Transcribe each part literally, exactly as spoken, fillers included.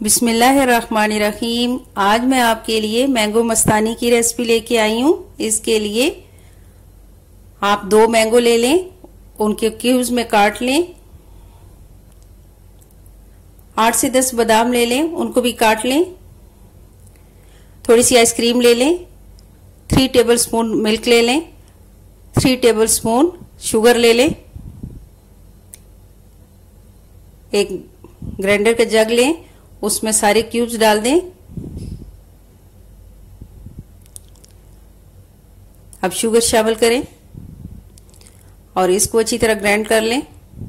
बिस्मिल्लाहिर्रहमानिर्रहीम। आज मैं आपके लिए मैंगो मस्तानी की रेसिपी लेके आई हूँ। इसके लिए आप दो मैंगो ले लें, उनके क्यूब्स में काट लें। आठ से दस बादाम ले लें, उनको भी काट लें। थोड़ी सी आइसक्रीम ले लें। थ्री टेबल स्पून मिल्क ले लें। थ्री टेबल स्पून शुगर ले लें। एक ग्राइंडर का जग लें, उसमें सारे क्यूब्स डाल दें। अब शुगर शामिल करें और इसको अच्छी तरह ग्राइंड कर लें।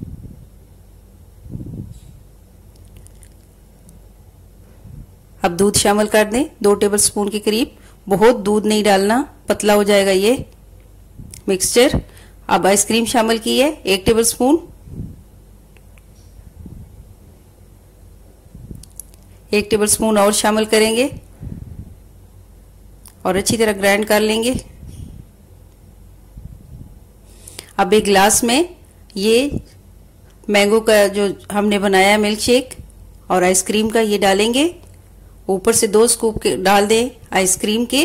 अब दूध शामिल कर दें, दो टेबलस्पून के करीब। बहुत दूध नहीं डालना, पतला हो जाएगा ये मिक्सचर। अब आइसक्रीम शामिल की है, एक टेबलस्पून। एक टेबलस्पून और शामिल करेंगे और अच्छी तरह ग्राइंड कर लेंगे। अब एक गिलास में ये मैंगो का जो हमने बनाया है मिल्क शेक और आइसक्रीम का ये डालेंगे। ऊपर से दो स्कूप के डाल दें आइसक्रीम के।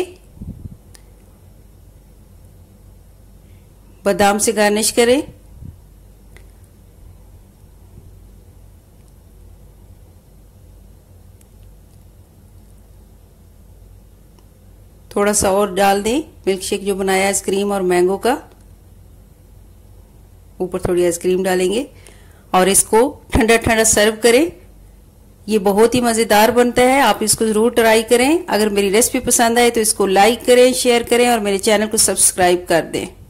बादाम से गार्निश करें। थोड़ा सा और डाल दें मिल्क शेक जो बनाया आइसक्रीम और मैंगो का। ऊपर थोड़ी आइसक्रीम डालेंगे और इसको ठंडा ठंडा सर्व करें। ये बहुत ही मजेदार बनता है, आप इसको जरूर ट्राई करें। अगर मेरी रेसिपी पसंद आए तो इसको लाइक करें, शेयर करें और मेरे चैनल को सब्सक्राइब कर दें।